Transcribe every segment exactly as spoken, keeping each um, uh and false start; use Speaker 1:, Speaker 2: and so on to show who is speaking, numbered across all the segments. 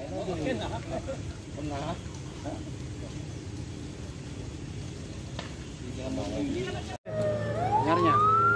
Speaker 1: Nyarnya.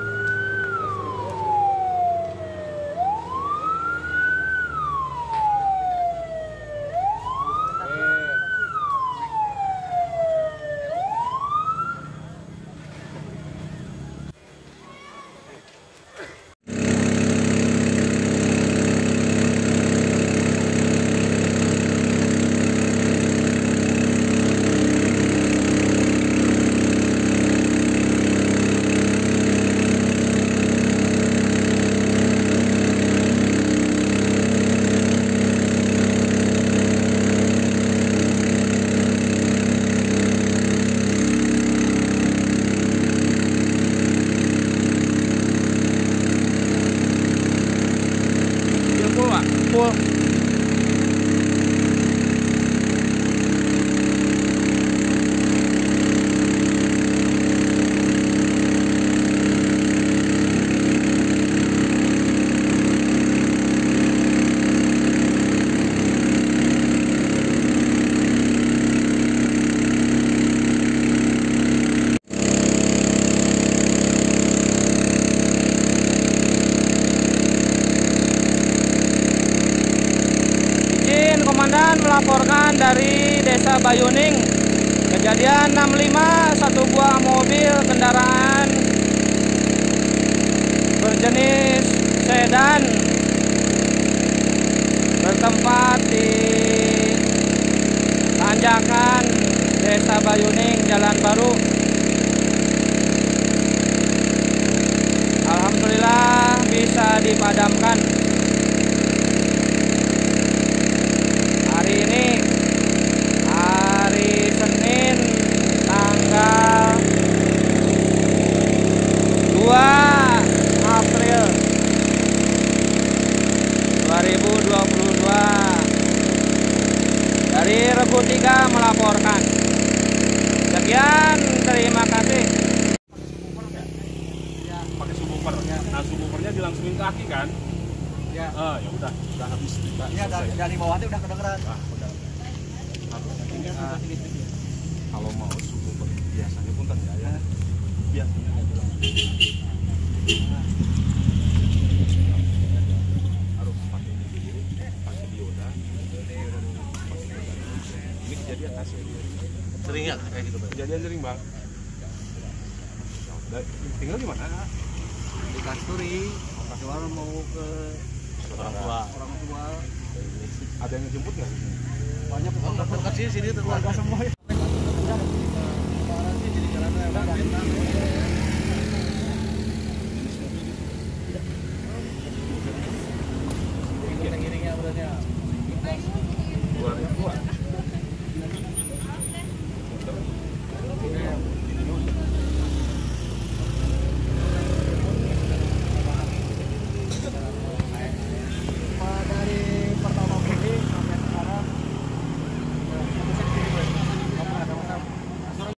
Speaker 1: Full. Komandan melaporkan dari Desa Bayuning, kejadian enam puluh lima, satu buah mobil kendaraan berjenis sedan bertempat di tanjakan Desa Bayuning, Jalan Baru. Alhamdulillah bisa dipadamkan. Hari ini hari Senin tanggal dua April dua ribu dua puluh dua dari Regu tiga melaporkan. Sekian, terima kasih.
Speaker 2: Pakai subwoofer. Nah, subwoofernya dilangsungin ke aki kan?
Speaker 3: Ya.
Speaker 2: Ah, ya udah, udah habis. Udah,
Speaker 3: ya dari, dari bawahnya udah kedengeran.
Speaker 2: Ah, udah. Nah, kalau mau subwoofer biasanya punten ya, ya. Biasanya nggak bilang. Harus pakai ini dulu, pakai dioda. Ini kejadian asli. Sering ya kayak gitu, Bang? Kejadian sering, Bang. Tinggal di mana?
Speaker 3: Di Kasturi. Keluar mau ke
Speaker 2: orang tua.
Speaker 3: Orang tua.
Speaker 2: Ada yang ngejemput nggak?
Speaker 3: Banyak dekat sini sini keluarga semua. Jadi jalannya